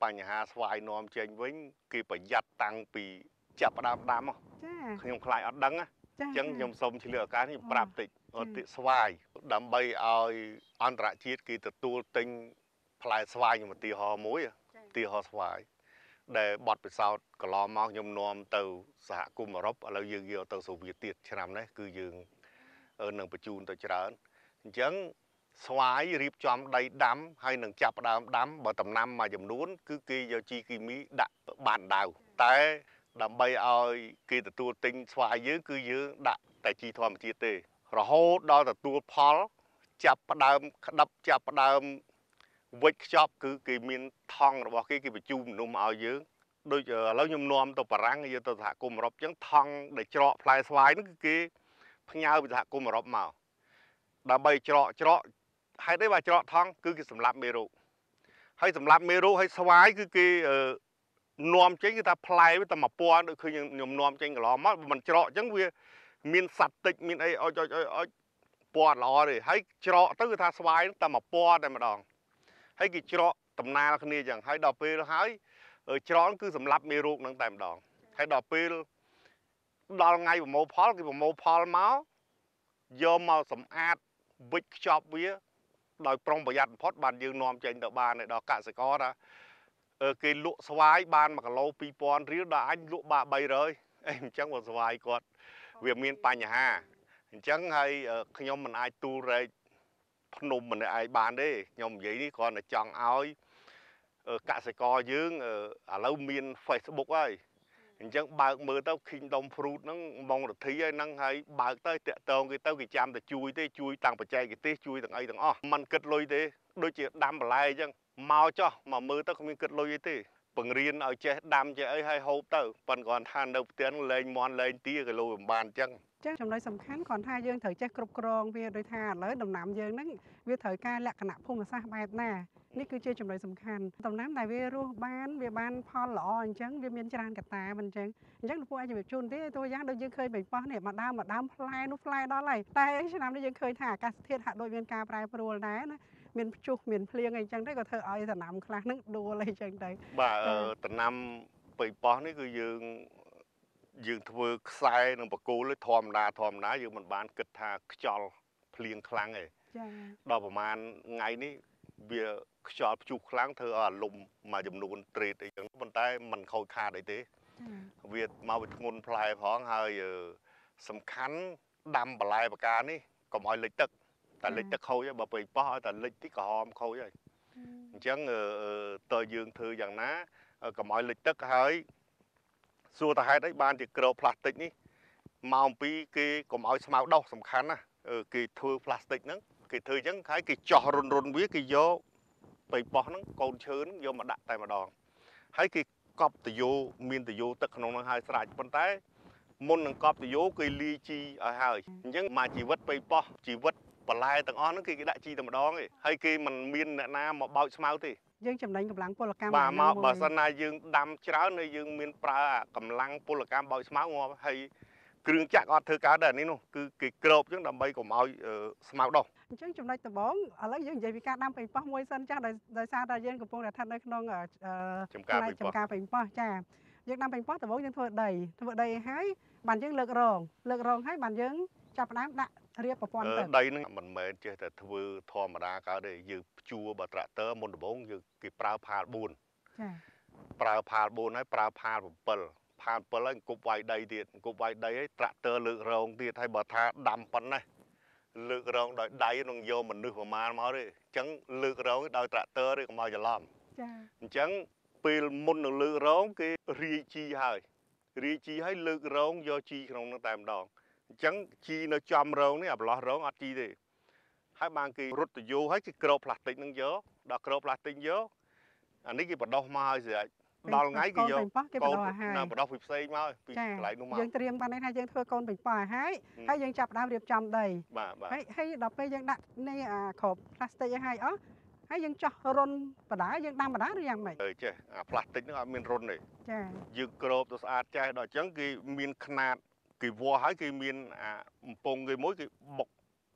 បញ្ហាស្វាយនាំចេញវិញគេប្រយ័ត្នតាំងពីចាប់ផ្ដើមដាំខ្ញុំខ្លាចអត់ដឹងណាអញ្ចឹងខ្ញុំសូមឆ្លៀតឱកាសនេះប្រាប់តិចស្វាយដើម្បីឲ្យអន្តរជាតិគេទទួលទិញផ្លែស្វាយខ្ញុំឧទាហរណ៍មួយឧទាហរណ៍ស្វាយដែលបត់ពិសោធន៍កន្លងមកខ្ញុំនាំទៅសហគមន៍អឺរ៉ុបឥឡូវយើងយកទៅសូវៀតទៀតឆ្នាំនេះគឺយើងនឹងបញ្ជូនទៅច្រើនអញ្ចឹងស្វាយរៀបចំដីដាំហើយនឹងចាប់ផ្ដើមដាំបើដំណាំមួយចំនួនគឺគេយកជីគីមីដាក់បានដៅតែដើម្បីឲ្យគេទទួលទិញស្វាយយើងគឺយើងដាក់តែជីធម្មជាតិទេរហូតដល់ទទួលផលចាប់ផ្ដើមក្តាប់ចាប់ផ្ដើមវិចខ្ចប់គឺគេមានថង់របស់គេបញ្ជូននំឲ្យយើងដូចឥឡូវខ្ញុំនាំទៅបារាំងយកទៅសហគមន៍អឺរ៉ុបអញ្ចឹងថង់ដែលច្រកផ្លែស្វាយហ្នឹងគឺគេផ្ញើពីសហគមន៍អឺរ៉ុបមកដើម្បីច្រកហេតុអីបើច្រកថង់គឺគេសម្លាប់មេរោគហើយសម្លាប់មេរោគហើយស្វាយគឺគេនាំចេញគឺថាផ្លែវាតែ1000ដូចឃើញខ្ញុំនាំចេញកន្លងមកមិនច្រកអញ្ចឹងវាមានសត្វតិចមានអីអុចពណ៌ល្អទេហើយច្រកទៅគឺថាស្វាយតែ1000តែម្ដងហើយគេច្រកដំណាលគ្នាអញ្ចឹងហើយដល់ពេលហើយច្រកគឺសម្លាប់មេរោគនឹងតែម្ដងហើយដល់ពេលដល់ថ្ងៃប្រមូលផលគេប្រមូលផលមកយកមកសម្អាតវិចខ្ចប់វាដោយប្រុងប្រយ័ត្នបំផុតបានយើងនាំចេញទៅបានដល់កសិករថាគេលក់ស្វាយបាន1គីឡូ2000រៀលដល់អញលក់បាន300អញ្ចឹងបើស្វាយគាត់វាមានបញ្ហាអញ្ចឹងហើយខ្ញុំមិនអាចទូលរែកភ្នំម្នាក់ឯងបានទេខ្ញុំនិយាយនេះគ្រាន់តែចង់ឲ្យកសិករយើងឥឡូវមាន Facebook ហើយអញ្ចឹងបើកមើលទៅ Kingdom Fruit ហ្នឹងបងរទ្ធីហ្នឹងហើយបើកទៅតាក់តងគេទៅគេចាំតែជួយទេជួយតាំងបច្ចេកទេសជួយទាំងអីទាំងអស់มันគិតលុយទេដូចជាដាំបន្លែអញ្ចឹងមកចោះមកមើលទៅគ្មានគិតលុយអីទេបង្រៀនឲ្យចេះដាំចេះអីឲ្យហូបទៅប៉ុន្តែគាត់ថានៅផ្ទះលេងមន់លេងទាគីឡូមិនបានអញ្ចឹងចំណុចសំខាន់គ្រាន់ថាយើងត្រូវចេះគ្រប់គ្រងវាដោយថាឥឡូវដំណាំយើងហ្នឹងវាត្រូវការលក្ខណៈភូមិសាស្ត្របែបណានេះគឺជាចំណុចសំខាន់ដំណាំដែលវារស់បានវាបានផលល្អអញ្ចឹងវាមានច្រើនកត្តាមិនអញ្ចឹងពួកអាចជម្រាបជូនទេតួយ៉ាងដូចយើងឃើញបេប៉ោះនេះមកដើមផ្លែនោះផ្លែដល់ហើយតែឆ្នាំនេះយើងឃើញថាអាកាសធាតុហាក់ដូចមានការប្រែប្រួលដែរណាមានព្យុះមានភ្លៀងអីចឹងទៅក៏ធ្វើឲ្យដំណាំខ្លះហ្នឹងដួលអីចឹងទៅបាទដំណាំបេប៉ោះនេះគឺយើងធ្វើខ្សែនឹងបកគោលធម្មតាយើងមិនបានគិតថាខ្យល់ភ្លៀងខ្លាំងទេចាដល់ប្រហែលថ្ងៃនេះវាខ្យល់ព្យុះខ្លាំងធ្វើឲ្យអាលុំមួយចំនួនត្រេតអីចឹងប៉ុន្តែมันខូចខាតអីទេវាមកវាធ្ងន់ផ្លែផងហើយសំខាន់ដាំបន្លែបកានេះកុំឲ្យលិចទឹកតែលិចទឹកខូចហើយបើពេកប៉ោះឲ្យតែលិចតិចក្រហមខូចហើយអញ្ចឹងតើយើងធ្វើយ៉ាងណាកុំឲ្យលិចទឹកហើយសួរតាហេតុអីបានជាក្របផ្លាស្ទិកនេះមកអំពីគេកុំឲ្យស្មៅដុះសំខាន់ណាគេធ្វើផ្លាស្ទិកហ្នឹងគេធ្វើអញ្ចឹងហើយគេចោះរុនវាគេយកបេប៉ោះហ្នឹងកូនឈើហ្នឹងយកមកដាក់តែម្ដងហើយគេកប់តយោមានតយោទឹកក្នុងហ្នឹងហើយស្រេចប៉ុន្តែមុននឹងកប់តយោគេលាយជីឲ្យហើយអញ្ចឹងមកជីវិតបេប៉ោះជីវិតបន្លែទាំងអស់ហ្នឹងគេដាក់ជីតែម្ដងទេហើយគេមិនមានអ្នកណាមកបោចស្មៅទេយើងចំណេញកម្លាំងពលកម្មបាទមកបើសិនណាយើងដាំច្រើនហើយយើងមានប្រើកម្លាំងពលកម្មបោចស្មៅងាប់ហើយគ្រឿងចក្រអត់ធ្វើកើតដែរនេះនោះគឺគេក្របអញ្ចឹងដើម្បីកុំឲ្យស្មៅដុះអញ្ចឹងចំណុចដំបូងឥឡូវយើងនិយាយពីការដាំប៉េងប៉ោះមួយសិនចាស់ដោយសារតែយើងកំពុងតែស្ថិតនៅក្នុងចំការប៉េងប៉ោះចាយើងដាំប៉េងប៉ោះដំបូងយើងធ្វើដីហើយបានយើងលើករងហើយបានយើងចាប់ផ្ដើមដាក់រៀបប្រព័ន្ធទឹកដីហ្នឹងមិនមែនចេះតែធ្វើធម្មតាកើតទេយើងភ្ជួរបើត្រាក់ទ័រមុនដំបូងយើងគេប្រើផាល4 ចាប្រើផាល4ហើយប្រើផាល7ផាល7ហើយគប់វាយដីទៀតគប់វាយដីហើយត្រាក់ទ័រលើករងទៀតហើយបើថាដាំប៉ុណ្ណេះលើករងដោយដៃនឹងយកមនុស្សប្រមាណមកទេអញ្ចឹងលើករងដោយត្រាក់ទ័រទេកុំឲ្យច្រឡំចាអញ្ចឹងពេលមុននឹងលើករងគេរាយជីហើយលើករងយកជីក្នុងនោះតែម្ដងអញ្ចឹងជីនៅចំរងនេះអាប្រឡោះរងអត់ជីទេហើយបានគេរត់ទៅយោហើយគេក្របផ្លាស្ទិកនឹងយកដល់ក្របផ្លាស្ទិកយកអានេះគេបដោះមកឲ្យស្រេចដល់ថ្ងៃគេយកកូនបដោះពីផ្សេងមកពីកន្លែងនោះមកយើងត្រៀមបានន័យថាយើងធ្វើកូនពេញប៉ោះហើយយើងចាប់ផ្ដើមរៀបចំដីហើយដល់ពេលយើងដាក់នេះក្របផ្លាស្ទិកឲ្យហើយអស់ហើយយើងចោះរុនបដាយើងដាំបដាឬយ៉ាងម៉េចចេះអាផ្លាស្ទិកហ្នឹងអត់មានរុនទេចាយើងក្របទៅស្អាតចេះដល់អញ្ចឹងគេមានຂ្នាតគេវាស់ហើយគេមានអាកំពង់គេមួយគេបុក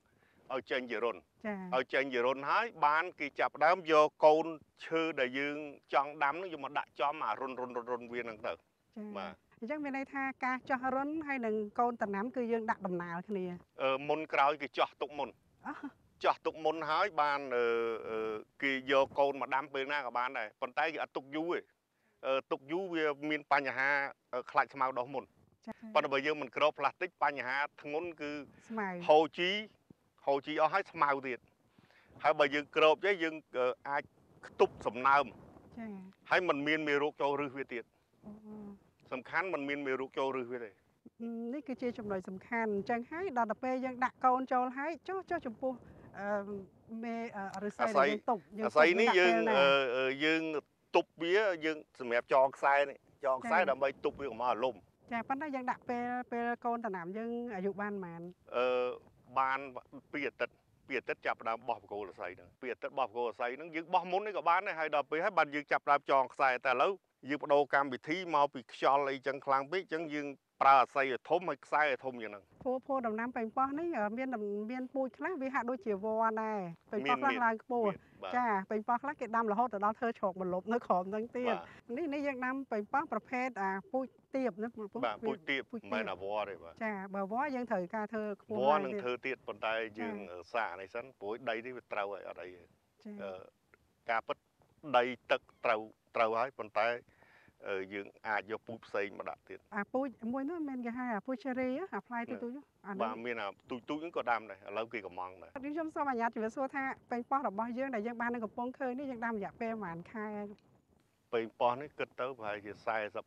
ឲ្យចេញជារុនចាឲ្យចេញជារុនហើយបានគេចាប់ដើមយកកូនឈើដែលយើងចង់ដាំនោះយកមកដាក់ចំអារុនវាហ្នឹងទៅចាបាទអញ្ចឹងមានន័យថាការចោះរុនហើយនឹងកូនដំណាំគឺយើងដាក់ដំណាលគ្នាមុនក្រោយគេចោះទុកមុន ចោះទុកមុនហើយបានគេយកកូនមកដាំពេលណាក៏បានដែរប៉ុន្តែគេអត់ទុកយូរទេទុកយូរវាមានបញ្ហាខ្លាច់ស្មៅដុះមុន ប៉ុន្តែបើយើងមិនក្របផ្លាស្ទិកបញ្ហាធ្ងន់គឺស្មៅហូរជីអស់ហើយស្មៅទៀតហើយបើយើងក្របទេយើងអាចខ្ទប់សំណើមចាហើយมันមានមេរោគចូលឫសវាទៀតអូសំខាន់มันមានមេរោគចូលឫសវាទេនេះគឺជាចំណុចសំខាន់អញ្ចឹងហើយដល់ទៅពេលយើងដាក់កូនចូលហើយចុះចំពោះមេឫស្សីដែលយើងទុបអាស័យនេះយើងទុបវាយើងសម្រាប់ចងខ្សែនេះចងខ្សែដើម្បីទុបវាកុំឲ្យលំចាប៉ុន្តែយើងដាក់ពេលកូនដំណាំយើងអាយុបានប៉ុន្មានបាន2អាទិត្យចាប់ផ្ដើមបោះបកគោលស័យហ្នឹង2អាទិត្យបោះបកគោលស័យហ្នឹងយើងបោះមុននេះក៏បានដែរហើយដល់ពេលហើយបានយើងចាប់ផ្ដើមចងខ្សែតែឥឡូវយើងបដូរកម្មវិធីមកពីខ្យល់អីចឹងខ្លាំងពេកចឹងយើងប្រើអាស័យឲ្យធំហើយខ្សែឲ្យធំយ៉ាងហ្នឹងភួរដំណាំប៉េងប៉ោះនេះមានពូជខ្លះវាហាក់ដូចជាវល្លិដែរប៉េងប៉ោះខ្លះឡើងខ្ពស់ចាប៉េងប៉ោះខ្លះគេដាំរហូតដល់ធ្វើជ្រកបន្លប់នៅក្រោមហ្នឹងទៀតនេះយើងដាំប៉េងប៉ោះប្រភេទពូជទៀបណាពូជទៀបមិនមែនអាវល្លិទេបាទចាបើវល្លិយើងត្រូវការធ្វើខ្ពស់វល្លិនឹងធ្វើទៀតប៉ុន្តែយើងសាកនេះសិនព្រោះដីនេះវាត្រូវហើយអត់អីការពិតដីទឹកត្រូវហើយប៉ុន្តែយើងអាចយកពូជផ្សេងមកដាក់ទៀតពូជមួយនោះមិនគេហៅពូជ cherry អាផ្លែទូចៗបាទមានទូចហ្នឹងក៏ដាំដែរឥឡូវគេកំងដែរខ្ញុំសូមអនុញ្ញាតជម្រាបសួរថាប៉េងប៉ោះរបស់យើងដែលយើងបាននៅកំពង់ឃើញនេះយើងដាំរយៈពេលប្រហែលខែប៉េងប៉ោះនេះគិតទៅប្រហែលជា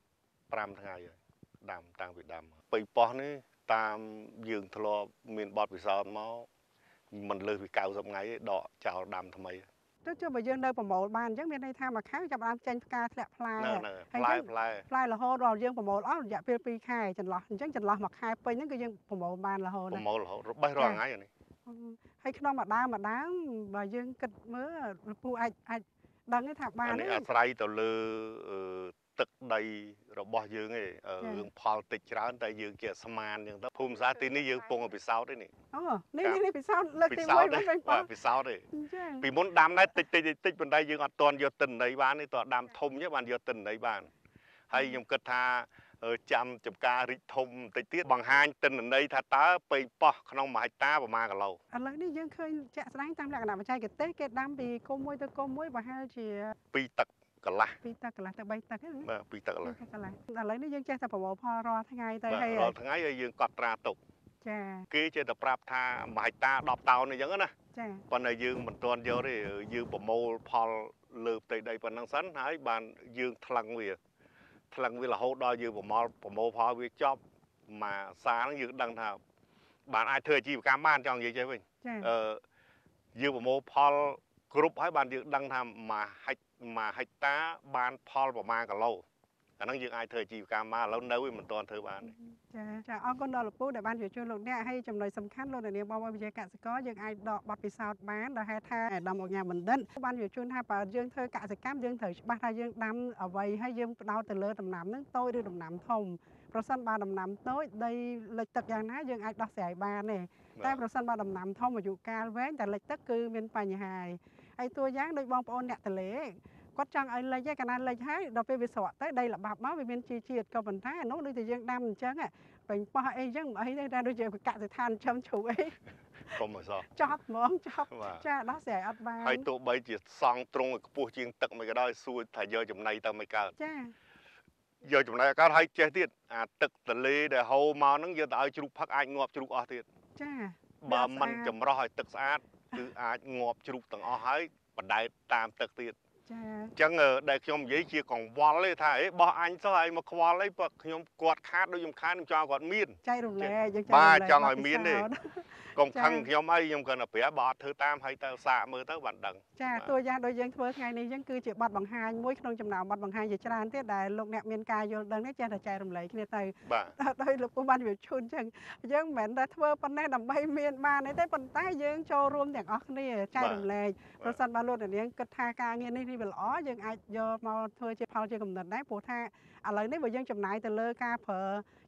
45ថ្ងៃហើយដាំតាំងពីដាំប៉េងប៉ោះនេះតាមយើងធ្លាប់មានបទពិសោធន៍មកមិនលើសពី90ថ្ងៃទេដកចោលដាំថ្មីចុះបើយើងនៅប្រមូលបានអញ្ចឹងមានន័យថាមួយខែចាប់បានចេញផ្កាធ្លាក់ផ្លែ ផ្លែរហូតដល់យើងប្រមូលអស់រយៈពេល2ខែចន្លោះអញ្ចឹងចន្លោះមួយខែពេញហ្នឹងគឺយើងប្រមូលបានរហូតប្រមូលរហូតបេះរាល់ថ្ងៃនេះហើយក្នុងមួយដើមបើយើងគិតមើលពូអាចដឹងទេថាបាននេះអាស្រ័យទៅលើទឹកដីរបស់យើងឯងរឿងផលតិចច្រើនតែយើងជាស្មានអញ្ចឹងទៅភូមិសាស្ត្រទីនេះយើងពងពិសោធន៍ទេនេះនេះពិសោធន៍លើកទី1មិនពិសោធន៍ទេពីមុនដាំដែរតិចប៉ុន្តែយើងអត់ទាន់យកទិន្នន័យបានទេតើដាំធំទេបានយកទិន្នន័យបានហើយខ្ញុំគិតថាចាំចំការរីកធំបន្តិចទៀតបង្ហាញទិន្នន័យថាតើប៉េងប៉ោះក្នុង1ហិកតាប្រមាណគីឡូឥឡូវនេះយើងឃើញជាក់ស្ដែងតាមលក្ខណៈបច្ចេកទេសគេដាំពីគុំមួយទៅគុំមួយប្រហែលជា2ទឹកកន្លះទៅ3ទឹកទេបាទ2ទឹកកន្លះឥឡូវនេះយើងចេះតែប្រមូលផលរាល់ថ្ងៃទៅហើយរាល់ថ្ងៃហើយយើងកត់ត្រាទុកចាគេចេះតែប្រាប់ថា1ហិកតា10តោនអញ្ចឹងណាចាប៉ុន្តែយើងមិនទាន់យកទេយើងប្រមូលផលលើផ្ទៃដីប៉ុណ្ណឹងសិនហើយបានយើងថ្លឹងវារហូតដល់យើងប្រមូលផលវាចប់មួយសាហ្នឹងយើងដឹងថាបានអាចធ្វើអាជីវកម្មបានចង់និយាយចេះវិញយើងប្រមូលផលគ្រប់ហើយបានយើងដឹងថាមួយហិកតាបានផលប្រមាណគីឡូអាហ្នឹងយើងអាចធ្វើអាជីវកម្មបានឥឡូវនៅវាមិនទាន់ធ្វើបានចាអរគុណដល់លោកពូដែលបានជួយលោកអ្នកហើយចំណុចសំខាន់លោកអ្នកនាងបងប្អូនវិទ្យាកសិករយើងអាចដកបទពិសោធន៍បានដោយហេតុថាអាដាមអញ្ញាបណ្ឌិតបានជួយជូនថាបើយើងធ្វើកសិកម្មយើងត្រូវច្បាស់ថាយើងដាំអ្វីហើយយើងផ្ដោតទៅលើដំណាំហ្នឹងតូចឬដំណាំធំប្រសិនបើដំណាំតូចដីលិចទឹកយ៉ាងណាយើងអាចដោះស្រាយបានទេតែប្រសិនបើដំណាំធំអាយុកាលវែងតែលិចទឹកគឺមានបញ្ហាហើយតួយ៉ាងដូចបងប្អូនអ្នកតលេគាត់ចង់ឲ្យលិចឯកាលណាលិចហើយដល់ពេលវាស្រក់ទៅដីល្បាប់មកវាមានជីជាតិក៏ប៉ុន្តែនោះដូចតែយើងដាំអញ្ចឹងពេញប៉ោះអីអញ្ចឹងអីទេតែដូចជាកសិដ្ឋានចំជ្រូកអីកុំអសោះចប់ហ្មងចប់ចាដោះស្រាយអត់បានហើយទោះបីជាសង់ទ្រង់ឲ្យខ្ពស់ជាងទឹកមិនក៏ដោយសួរថាយកចំណីទៅមិនកើតចាយកចំណីឲ្យកើតហើយចេះទៀតអាទឹកទលេដែលហូរមកហ្នឹងយកទៅឲ្យជ្រូកផឹកអាចងាប់ជ្រូកអស់ទៀតចាបើមិនចម្រោះឲ្យទឹកស្អាតគឺអាចងាប់ជ្រូកទាំងអស់ហើយបណ្ដែតតាមទឹកទៀតចាអញ្ចឹងដែលខ្ញុំនិយាយជាកង្វល់ទេថាបោះអញសោះឲ្យមកខ្វល់អីបើខ្ញុំគាត់ខាតដូចខ្ញុំខាតខ្ញុំចង់គាត់មានចែករំលែកយើងបាទចង់ឲ្យមានទេកុំខឹងខ្ញុំអីខ្ញុំគាត់តែប្រាប់បើអត់ធ្វើតាមហើយទៅសាកមើលទៅបានដឹងចាតួយ៉ាងដូចយើងធ្វើថ្ងៃនេះអញ្ចឹងគឺជាបទបង្ហាញមួយក្នុងចំណោមបទបង្ហាញជាច្រើនទៀតដែលលោកអ្នកមានការយល់ដឹងនេះចេះតែចែករំលែកគ្នាទៅដោយលោកពូបានជម្រាបជូនអញ្ចឹងយើងមិនមែនតែធ្វើប៉ុណ្ណេះដើម្បីមានបានទេប៉ុន្តែយើងចូលរួមទាំងអស់គ្នាចែករំលែកប្រសិនបើលោកអ្នកនាងគិតថាការងារនេះវាល្អយើងអាចយកមកធ្វើជាផលជាគំនិតដែរព្រោះថាឥឡូវនេះបើយើងចំណាយទៅលើការប្រើ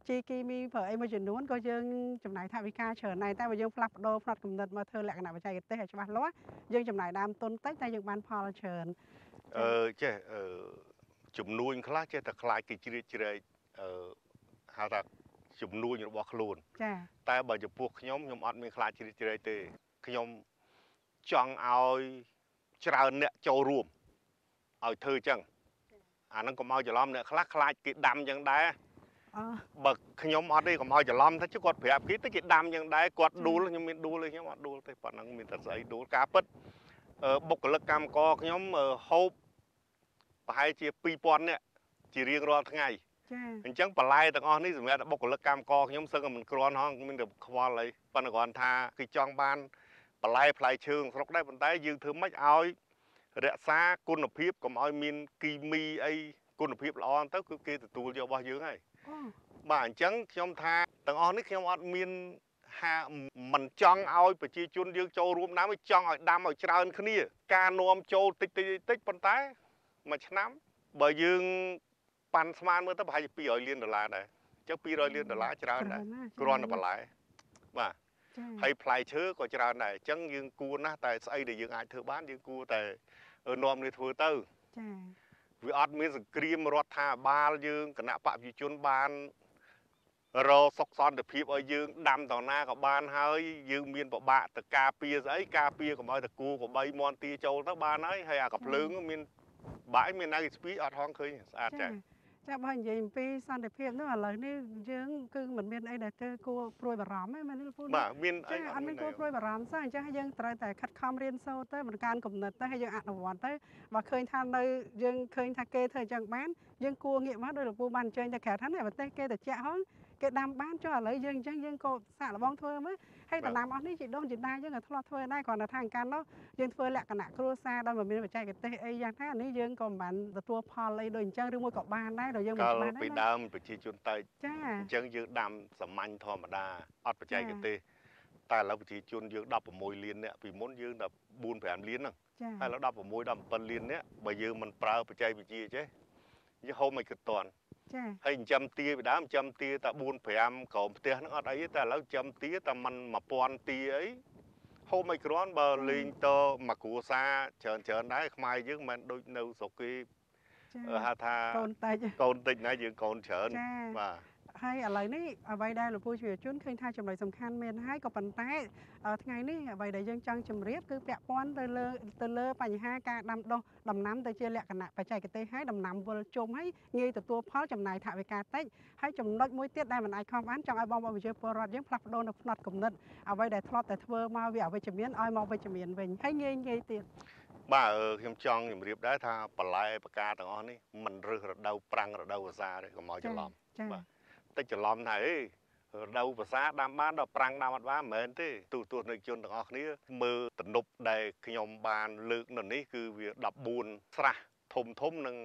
ជីគីមីប្រើអីមួយចំនួនក៏យើងចំណាយថវិកាច្រើនដែរតែបើយើងផ្លាស់ប្ដូរផ្នត់គំនិតមកធ្វើលក្ខណៈបច្ចេកទេសឲ្យច្បាស់លាស់យើងចំណាយដើមទុនតិចតែយើងបានផលច្រើនចេះជំនួញខ្លះចេះតែខ្លាចគេជ្រៀតជ្រែកហៅថាជំនួញរបស់ខ្លួនចាតែបើចំពោះខ្ញុំអត់មានខ្លាចជ្រៀតជ្រែកទេខ្ញុំចង់ឲ្យច្រើនអ្នកចូលរួមឲ្យធ្វើចឹងអាហ្នឹងកុំឲ្យច្រឡំអ្នកខ្លះខ្លាចគេដាំចឹងដែរបើខ្ញុំអត់ទេកុំឲ្យច្រឡំថាគាត់ប្រាប់គេទៅគេដាំចឹងដែរគាត់ដួលខ្ញុំមានដួលទេខ្ញុំអត់ដួលទេប៉ុណ្ណឹងមានតែស្អីដួលការពិតបុគ្គលិកកម្មករខ្ញុំហូបប្រហែលជា2000នាក់ជារៀងរាល់ថ្ងៃអញ្ចឹងបន្លែទាំងអស់នេះសម្រាប់បុគ្គលិកកម្មករខ្ញុំសឹងតែមិនគ្រាន់ហងមានតែខ្វល់អីប៉ុន្តែគ្រាន់ថាគេចង់បានបន្លែផ្លែឈើស្រុកដែរប៉ុន្តែយើងធ្វើម៉េចឲ្យរក្សាគុណភាពកុំឲ្យមានគីមីអីគុណភាពល្អទៅគឺគេទទួលយករបស់យើងហើយបាទអញ្ចឹងខ្ញុំថាទាំងអស់នេះខ្ញុំអត់មានមិនចង់ឲ្យប្រជាជនយើងចូលរួមដាំចង់ឲ្យដាំឲ្យច្រើនគ្នាការនាំចូលតិចប៉ុន្តែមួយឆ្នាំបើយើងប៉ាន់ស្មានមើលទៅប្រហែលជា$200 លានដែរអញ្ចឹង$200 លានច្រើនដែរគ្រាន់តែបន្លែបាទហើយផ្លែឈើក៏ច្រើនដែរអញ្ចឹងយើងគួរណាស់តែស្អីដែលយើងអាចធ្វើបានយើងគួរតែនាំគ្នាធ្វើទៅចាវាអត់មានសង្គ្រាមរដ្ឋាភិបាលយើងគណៈបព្វជិជនបានរកសុខសន្តិភាពឲ្យយើងដាំតណាក៏បានហើយយើងមានពិបាកទៅការពារស្អីការពារកុំឲ្យតគូកបីមន់ទាចូលទៅបានហើយអាកាភ្លើងមានបាយមានណាគេស្ពីអត់ហងឃើញស្អាតចាចាបើនិយាយអំពីសន្តិភាពនោះឥឡូវនេះយើងគឺមិនមានអីដែលទៅគួរព្រួយបារម្ភទេមែនទេលោកពូបាទមានអីអត់មានគួរព្រួយបារម្ភសោះអញ្ចឹងយើងត្រូវតែខិតខំរៀនសូត្រទៅបង្កើនគំនិតទៅហើយយើងអនុវត្តទៅបើឃើញថានៅយើងឃើញថាគេធ្វើអញ្ចឹងបានយើងគួរងាកមកដោយលោកពូបានអញ្ជើញទៅក្រៅថានេះប្រទេសគេតិចហងគេដាំបានចុះឥឡូវយើងអញ្ចឹងយើងក៏សាកល្បងធ្វើមើលហើយដំណាំអស់នេះជីដូនជីតាយើងក៏ធ្លាប់ធ្វើដែរគ្រាន់តែថាអង្ការនោះយើងធ្វើលក្ខណៈគ្រួសារដោយមិនមានបច្ចេកទេសអីយ៉ាងថានេះយើងក៏មិនបានទទួលផលអីដូចអញ្ចឹងឬមួយក៏បានដែរដោយយើងមិនបានពីដើមប្រជាជនតែចាអញ្ចឹងយើងដាំសាមញ្ញធម្មតាអត់បច្ចេកទេសតែឥឡូវប្រជាជនយើង16 លាននាក់ពីមុនយើងតែ4-5 លានហ្នឹងហើយឥឡូវ16-17 លាននាក់បើយើងមិនប្រើបច្ចេកវិទ្យាចេះយើងហូបមិនគិតតន់ចាហើយចិញ្ចឹមទាពីដើមចិញ្ចឹមទាតែ4-5ក្រោមផ្ទះហ្នឹងអត់អីទេតែឥឡូវចិញ្ចឹមទាតែមិន1000ទាអីហូបមិនគ្រាន់បើលេងតមកគ្រួសារច្រើនដែរខ្មែរយើងមិនដូចនៅស្រុកគេហៅថាកូនតិចណាយើងកូនច្រើនបាទហើយឥឡូវនេះអ្វីដែលលោកពូជាជនឃើញថាចំណុចសំខាន់មានហើយក៏ប៉ុន្តែថ្ងៃនេះអ្វីដែលយើងចង់ជម្រាបគឺពាក់ព័ន្ធទៅលើបញ្ហាការដាំដុះដំណាំទៅជាលក្ខណៈបច្ចេកទេសហើយដំណាំវិលជុំហើយងាយទទួលផលចំណាយថវិកាតិចហើយចំណុចមួយទៀតដែលមិនអាចខុសបានចង់ឲ្យបងប្អូនប្រជាពលរដ្ឋយើងផ្លាស់ប្ដូរនៅផ្នត់គំនិតអ្វីដែលធ្លាប់តែធ្វើមកវាអវិជ្ជមានឲ្យមកវិជ្ជមានវិញហើយងាយទៀតបាទខ្ញុំចង់ជម្រាបដែរថាបន្លែបកាទាំងអស់នេះមិនរើសរដូវប្រាំងរដូវវស្សាទេកុំឲ្យច្រឡំបាទតិចច្រឡំថារដូវវស្សាដាំបានដល់ប្រាំងដាំអត់បានមិនមែនទេទស្សនិកជនទាំងអស់គ្នាមើលទំនប់ដែលខ្ញុំបានលើកនៅនេះគឺវា14ស្រះធំនិង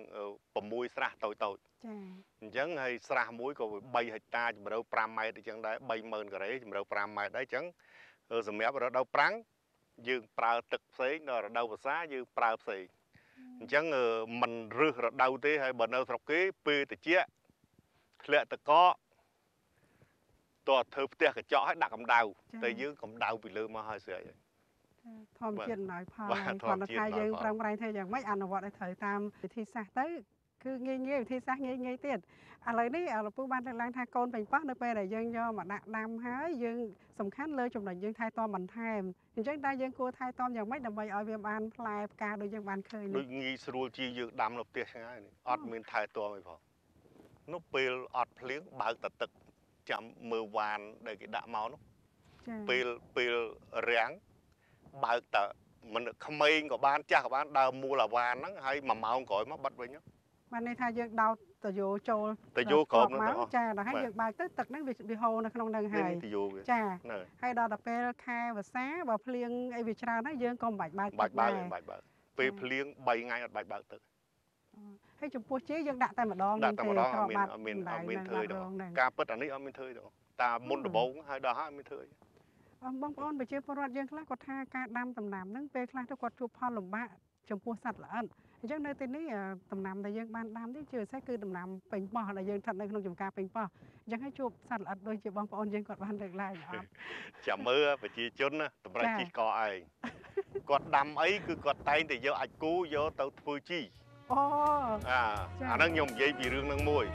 6ស្រះតូចចាអញ្ចឹងហើយស្រះមួយក៏3ហិកតាជម្រៅ5ម៉ែត្រអញ្ចឹងដែរ30000ការ៉េជម្រៅ5ម៉ែត្រដែរអញ្ចឹងសម្រាប់រដូវប្រាំងយើងប្រើទឹកផ្សេងដល់រដូវវស្សាយើងប្រើផ្សេងអញ្ចឹងមិនរើសរដូវទេហើយបើនៅស្រុកគេពេលត្រជាក់ធ្លាក់ទឹកកកតើធ្វើផ្ទះកញ្ចក់ឲ្យដាក់កម្ដៅតែយើងកម្ដៅពីលើមកឲ្យស្រេចហើយធម្មជាតិអំណោយផលហើយគាត់ថាយើងប្រឹងប្រែងធ្វើយ៉ាងម៉េចអនុវត្តឲ្យត្រូវតាមវិធីសាស្ត្រទៅគឺងាយវិធីសាស្ត្រងាយទៀតឥឡូវនេះលោកពូបានលើកឡើងថាកូនពេញប៉ោះនៅពេលដែលយើងយកមកដាក់ដាំហើយយើងសំខាន់លើចំណុចយើងថែទាំបន្ថែមអញ្ចឹងតើយើងគួរថែទាំយ៉ាងម៉េចដើម្បីឲ្យវាបានផ្លែផ្កាដូចយើងបានឃើញដូចងាយស្រួលជាយើងដាំនៅផ្ទះឆ្ងាយនេះអត់មានថែទាំអីផងនោះពេលអត់ភ្លៀងបើកតែទឹកចាំមើលវ៉ានដែលគេដាក់មកនោះពេលរាំងបើកតែមិនក្មេងក៏បានចាស់ក៏បានដើរមូលអាវ៉ានហ្នឹងហើយ1ម៉ោងក្រោយមកបិទវិញបានន័យថាយើងដោតតយោចូលតយោក្រោមហ្នឹងចាដល់ហើយយើងបើកទៅទឹកហ្នឹងវាហូរនៅក្នុងហ្នឹងហើយចាហើយដល់ទៅពេលខែវស្សាបើភ្លៀងអីវាច្រើនហើយយើងក៏មិនបាច់បើកទឹកដែរពេលភ្លៀង3ថ្ងៃអត់បាច់បើកទឹកហើយចំពោះជីយើងដាក់តែម្ដងដាក់តែម្ដងអត់មានធ្វើទេការពិតអានេះអត់មានធ្វើទេតាមុនដំបូងហើយដល់ហើយអត់មានធ្វើទេបងប្អូនប្រជាពលរដ្ឋយើងខ្លះគាត់ថាការដាំដំណាំហ្នឹងពេលខ្លះទៅគាត់ជួបផលលំបាកចំពោះសត្វល្អិតអញ្ចឹងនៅទីនេះដំណាំដែលយើងបានដាំនេះជាពិសេសគឺដំណាំពេញប៉ោះដែលយើងស្ថិតនៅក្នុងចម្ការពេញប៉ោះអញ្ចឹងឲ្យជួបសត្វល្អិតដូចជាបងប្អូនយើងគាត់បានលើកឡើងអត់ចាំមើលប្រជាជនណាតម្រូវជីកឯងគាត់ដាំអីគឺគាត់តែងតែយកអាចគូយកទៅធ្វើជីអូអាហ្នឹងខ្ញុំនិយាយពីរឿងហ្នឹងមួយ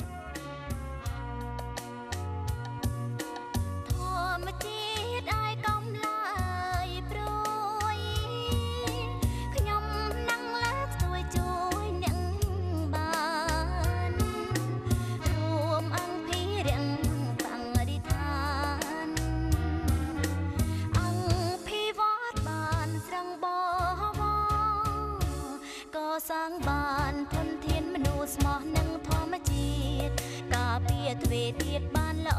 សាងបានធនធានមនុស្សស្មោះនឹងធម្មជាតិការពារទ្វេទៀតបានល្អ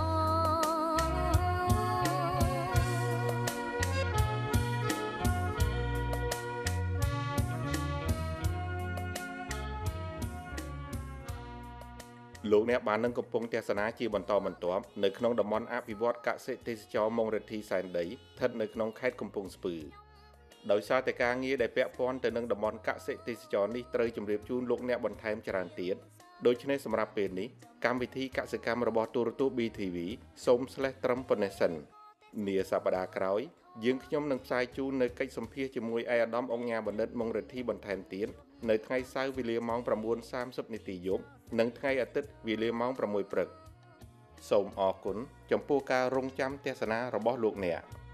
លោកអ្នកបាននឹងកំពុងទស្សនាជាបន្តបន្ទាប់នៅក្នុងតំបន់អភិវឌ្ឍកសិទេសចរមងរិទ្ធីសែនដីស្ថិតនៅក្នុងខេត្តកំពង់ស្ពឺដោយសារតែការងារដែលពាក់ព័ន្ធទៅនឹងតំបន់កសិទេសចរនេះត្រូវជម្រាបជូនលោកអ្នកបន្ថែមច្រើនទៀតដូច្នេះសម្រាប់ពេលនេះកម្មវិធីកសិកម្មរបស់ទូរទស្សន៍ BTV សូមស្លេះត្រឹមប៉ុណ្ណេះសិននាសប្តាហ៍ក្រោយយើងខ្ញុំនឹងផ្សាយជូននៅកិច្ចសម្ភាសជាមួយឯកឧត្តមអង្គការបណ្ឌិតមុងរិទ្ធីបន្ថែមទៀតនៅថ្ងៃសៅរ៍វេលាម៉ោង 9:30 នាទីយប់និងថ្ងៃអាទិត្យវេលាម៉ោង 6 ព្រឹកសូមអរគុណចំពោះការរងចាំទស្សនារបស់លោកអ្នក